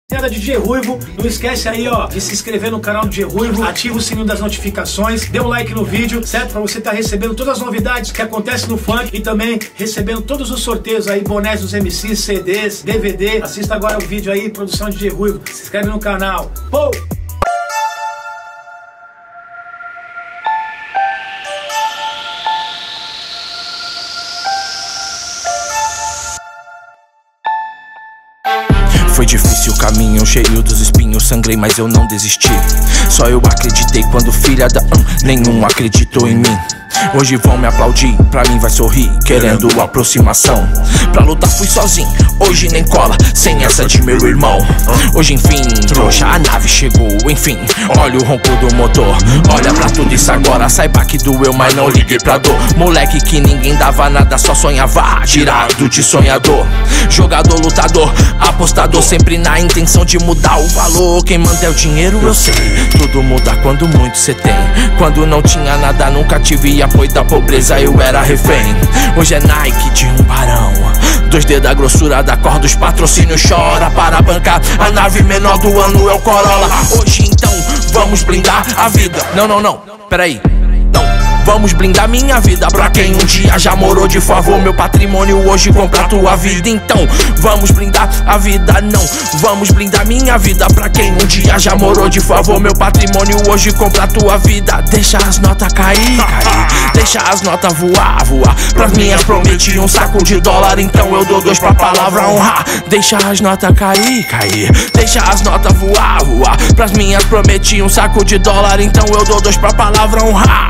DJ Ruivo, não esquece aí, ó, de se inscrever no canal do DJ Ruivo, ativa o sininho das notificações, dê um like no vídeo, certo? Pra você estar recebendo todas as novidades que acontecem no funk e também recebendo todos os sorteios aí, bonés dos MCs, CDs, DVD. Assista agora o vídeo aí, produção de DJ Ruivo, se inscreve no canal. Pô! Foi difícil o caminho, cheio dos espinhos, sangrei, mas eu não desisti. Só eu acreditei quando filha da nenhum acreditou em mim. Hoje vão me aplaudir, pra mim vai sorrir, querendo aproximação. Pra lutar fui sozinho, hoje nem cola, sem essa de meu irmão. Hoje enfim, trouxa, a nave chegou, enfim. Olha o ronco do motor, olha pra tudo isso agora. Saiba que doeu, mas não liguei pra dor. Moleque que ninguém dava nada, só sonhava, tirado de sonhador. Jogador, lutador, apostador, sempre na intenção de mudar o valor. Quem manda é o dinheiro, eu sei. Tudo muda quando muito cê tem. Quando não tinha nada, nunca tive apoio da pobreza, eu era refém. Hoje é Nike de um barão, 2D da grossura da corda, os patrocínios chora para bancar. A nave menor do ano é o Corolla. Hoje então vamos blindar a vida. Não, peraí. Vamos blindar minha vida pra quem um dia já morou de favor. Meu patrimônio hoje compra tua vida. Então vamos blindar a vida, não. Vamos blindar minha vida pra quem um dia já morou de favor. Meu patrimônio hoje compra tua vida. Deixa as notas cair. Deixa as notas voar. Pras minhas prometi um saco de dólar, então eu dou 2 pra palavra honrar. Deixa as notas cair. Deixa as notas voar. Pras minhas prometi um saco de dólar, então eu dou 2 pra palavra honrar.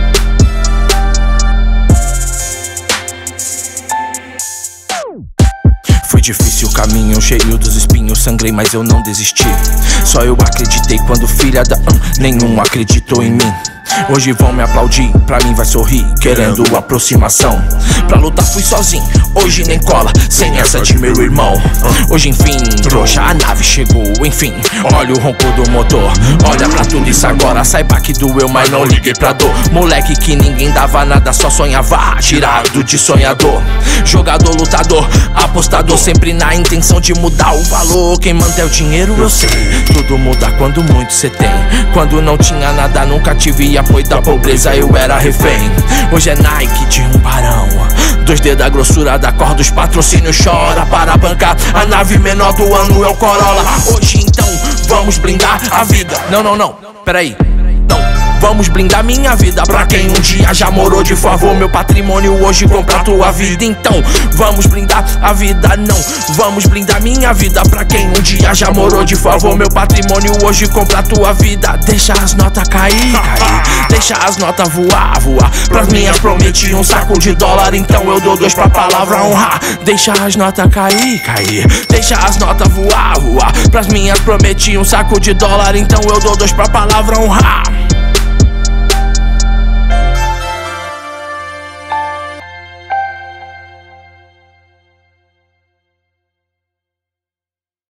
Foi difícil o caminho, cheio dos espinhos, sangrei, mas eu não desisti. Só eu acreditei quando filha da nenhum acreditou em mim. Hoje vão me aplaudir, pra mim vai sorrir, querendo aproximação. Pra lutar fui sozinho, hoje nem cola, sem essa de meu irmão. Hoje enfim, trouxa, a nave chegou, enfim. Olha o ronco do motor, olha pra tudo isso agora. Saiba que doeu, mas não liguei pra dor. Moleque que ninguém dava nada, só sonhava, tirado de sonhador. Jogador, lutador, apostador, sempre na intenção de mudar o valor. Quem manda é o dinheiro, eu sei. Tudo muda quando muito cê tem. Quando não tinha nada, nunca tive apoio da pobreza, eu era refém. Hoje é Nike de um barão, 2D da grossura da corda, os patrocínios chora para bancar. A nave menor do ano é o Corolla. Hoje então vamos blindar a vida. Não, peraí. Vamos blindar minha vida pra quem um dia já morou de favor. Meu patrimônio hoje compra tua vida. Então vamos blindar a vida, não. Vamos blindar minha vida pra quem um dia já morou de favor. Meu patrimônio hoje compra tua vida. Deixa as notas cair. Deixa as notas voar. Pras minhas prometi um saco de dólar, então eu dou 2 pra palavra honrar. Deixa as notas cair. Deixa as notas voar. Pras minhas prometi um saco de dólar, então eu dou 2 pra palavra honrar.